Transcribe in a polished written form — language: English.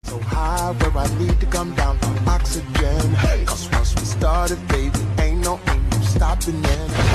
So high where I need to come down on oxygen. Cause once we started, baby, ain't no stopping it.